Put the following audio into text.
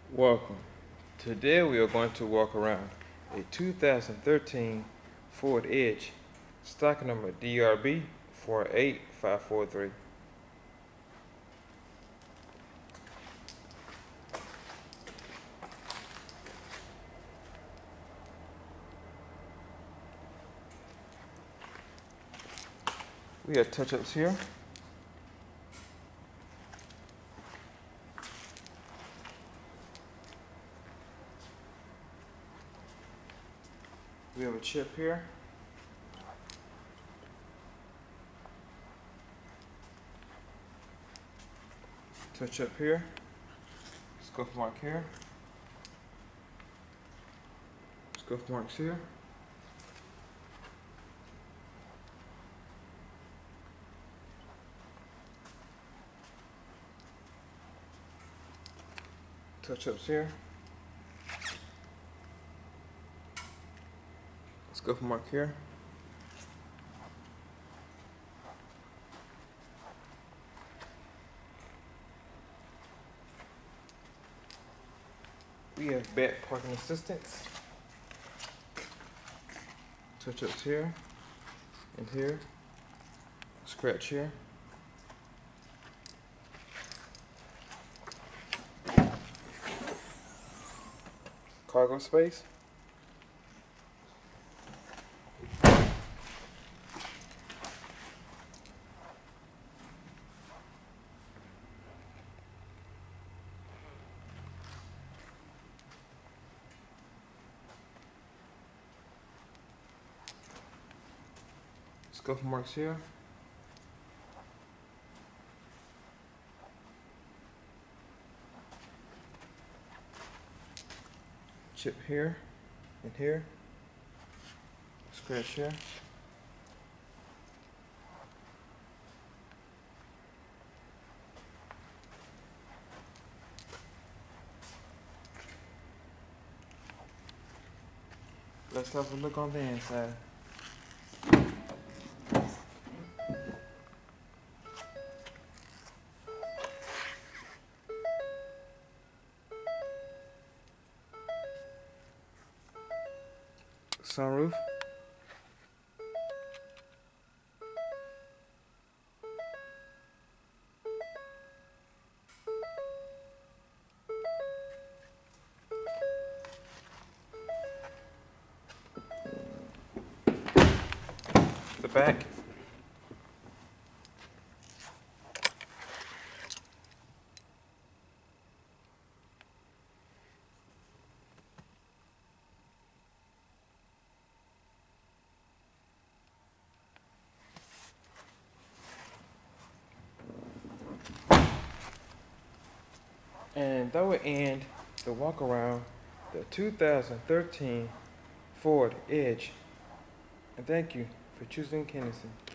Welcome. Today we are going to walk around a 2013 Ford Edge, stock number DRB 48543. We have touch-ups here. We have a chip here. Touch up here. Scuff mark here. Scuff marks here. Touch ups here. Scuff mark here. We have back parking assistance. Touch ups here and here. Scratch here. Cargo space. Scuff marks here. Chip here and here. Scratch here. Let's have a look on the inside. Sunroof. The back. And that would end the walk around the 2013 Ford Edge. And thank you for choosing Kennison.